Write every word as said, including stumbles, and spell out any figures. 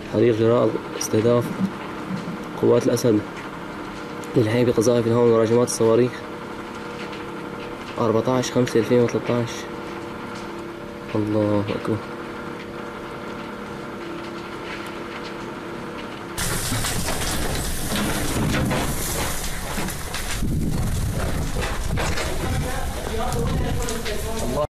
حريق جراء استهداف قوات الأسد للحي بقذائف الهون وراجمات الصواريخ. أربعة عشر خمسة ألفين وثلاثة عشر. الله أكبر.